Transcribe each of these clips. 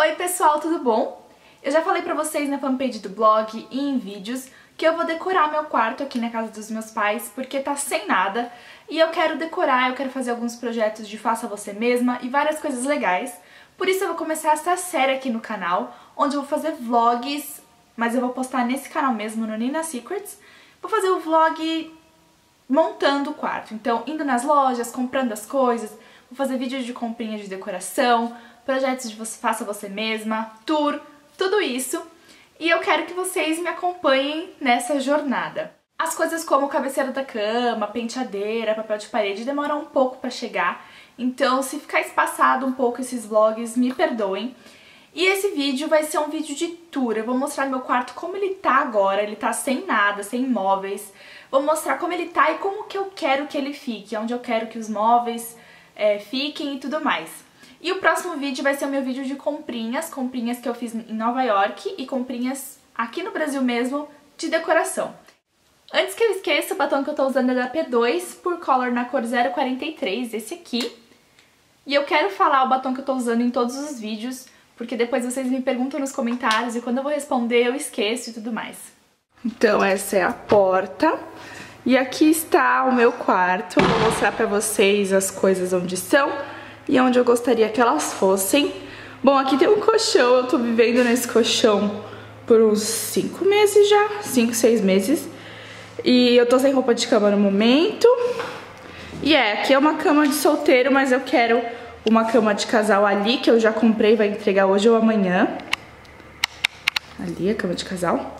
Oi pessoal, tudo bom? Eu já falei pra vocês na fanpage do blog e em vídeos que eu vou decorar meu quarto aqui na casa dos meus pais porque tá sem nada e eu quero decorar, eu quero fazer alguns projetos de faça você mesma e várias coisas legais. Por isso eu vou começar essa série aqui no canal, onde eu vou fazer vlogs, mas eu vou postar nesse canal mesmo, no Nina Secrets. Vou fazer o vlog montando o quarto, então indo nas lojas, comprando as coisas, vou fazer vídeos de comprinha de decoração, projetos de faça você mesma, tour, tudo isso. E eu quero que vocês me acompanhem nessa jornada. As coisas como o cabeceiro da cama, penteadeira, papel de parede demoram um pouco pra chegar, então se ficar espaçado um pouco esses vlogs, me perdoem. E esse vídeo vai ser um vídeo de tour, eu vou mostrar meu quarto como ele tá agora, ele tá sem nada, sem móveis. Vou mostrar como ele tá e como que eu quero que ele fique, onde eu quero que os móveis fiquem e tudo mais. E o próximo vídeo vai ser o meu vídeo de comprinhas que eu fiz em Nova York e comprinhas aqui no Brasil mesmo de decoração. Antes que eu esqueça, o batom que eu tô usando é da P2 por Color na cor 043, esse aqui. E eu quero falar o batom que eu tô usando em todos os vídeos, porque depois vocês me perguntam nos comentários e quando eu vou responder eu esqueço e tudo mais. Então essa é a porta e aqui está o meu quarto. Eu vou mostrar pra vocês as coisas onde são e onde eu gostaria que elas fossem. Bom, aqui tem um colchão, eu tô vivendo nesse colchão por uns 5 meses já, 5, 6 meses. E eu tô sem roupa de cama no momento. E aqui é uma cama de solteiro, mas eu quero uma cama de casal ali, que eu já comprei, vai entregar hoje ou amanhã. Ali, a cama de casal.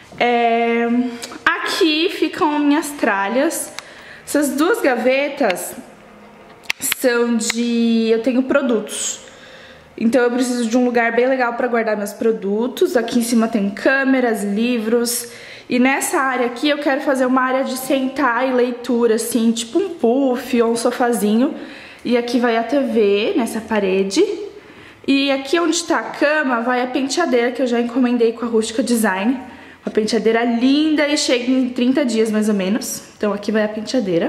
Aqui ficam minhas tralhas. Essas duas gavetas são de... eu tenho produtos. Então eu preciso de um lugar bem legal pra guardar meus produtos. Aqui em cima tem câmeras, livros. E nessa área aqui eu quero fazer uma área de sentar e leitura, assim, tipo um puff ou um sofazinho. E aqui vai a TV, nessa parede. E aqui onde tá a cama vai a penteadeira que eu já encomendei com a Rústica Design. Uma penteadeira linda e chega em 30 dias mais ou menos. Então aqui vai a penteadeira.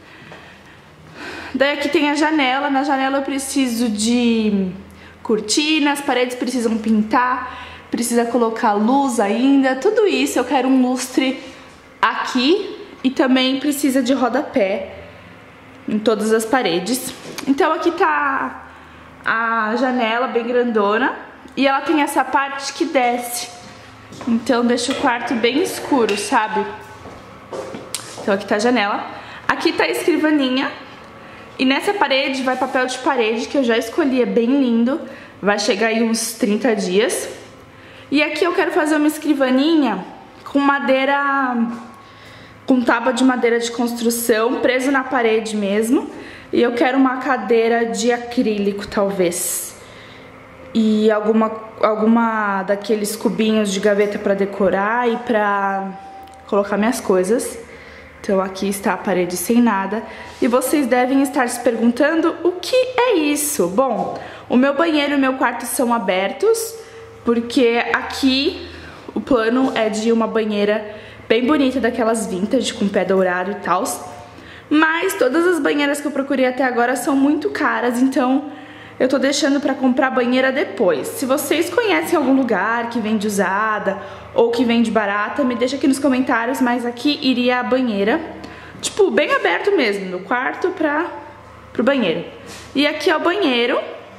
Daí aqui tem a janela. Na janela eu preciso de cortina, as paredes precisam pintar, precisa colocar luz ainda. Tudo isso eu quero um lustre aqui e também precisa de rodapé em todas as paredes. Então aqui tá a janela bem grandona e ela tem essa parte que desce. Então deixa o quarto bem escuro, sabe? Então aqui tá a janela. Aqui tá a escrivaninha. E nessa parede vai papel de parede, que eu já escolhi, é bem lindo. Vai chegar aí uns 30 dias. E aqui eu quero fazer uma escrivaninha com madeira... com tábua de madeira de construção, preso na parede mesmo. E eu quero uma cadeira de acrílico, talvez. E alguma daqueles cubinhos de gaveta pra decorar e pra colocar minhas coisas. Então aqui está a parede sem nada. E vocês devem estar se perguntando o que é isso? Bom, o meu banheiro e o meu quarto são abertos, porque aqui o plano é de uma banheira bem bonita, daquelas vintage, com pé dourado e tal. Mas todas as banheiras que eu procurei até agora são muito caras, então eu tô deixando pra comprar banheira depois. Se vocês conhecem algum lugar que vende usada ou que vende barata, me deixa aqui nos comentários, mas aqui iria a banheira. Tipo, bem aberto mesmo, do quarto pro banheiro. E aqui é o banheiro.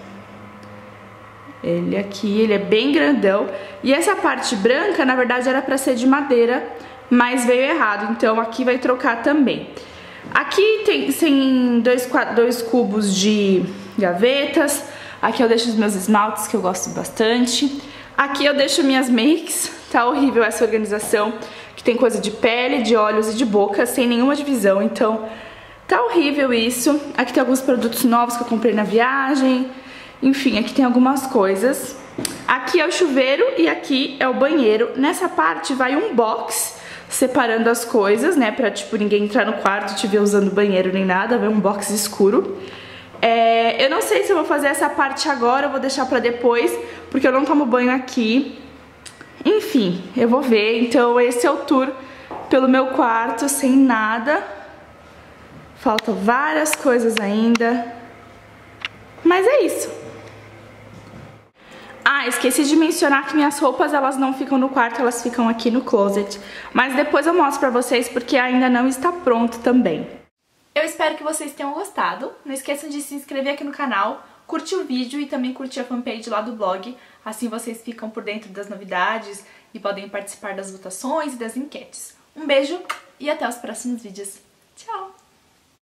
Ele aqui, ele é bem grandão. E essa parte branca, na verdade, era pra ser de madeira, mas veio errado, então aqui vai trocar também. Aqui tem dois cubos de gavetas. Aqui eu deixo os meus esmaltes, que eu gosto bastante. Aqui eu deixo minhas makes. Tá horrível essa organização, que tem coisa de pele, de olhos e de boca, sem nenhuma divisão, então tá horrível isso. Aqui tem alguns produtos novos que eu comprei na viagem. Enfim, aqui tem algumas coisas. Aqui é o chuveiro e aqui é o banheiro. Nessa parte vai um box separando as coisas, né, pra, tipo, ninguém entrar no quarto e te ver usando o banheiro nem nada, vai um box escuro. Eu não sei se eu vou fazer essa parte agora, eu vou deixar pra depois, porque eu não tomo banho aqui. Enfim, eu vou ver. Então esse é o tour pelo meu quarto, sem nada. Faltam várias coisas ainda, mas é isso. Ah, esqueci de mencionar que minhas roupas elas não ficam no quarto, elas ficam aqui no closet. Mas depois eu mostro pra vocês porque ainda não está pronto também. Eu espero que vocês tenham gostado. Não esqueçam de se inscrever aqui no canal, curtir o vídeo e também curtir a fanpage lá do blog. Assim vocês ficam por dentro das novidades e podem participar das votações e das enquetes. Um beijo e até os próximos vídeos. Tchau!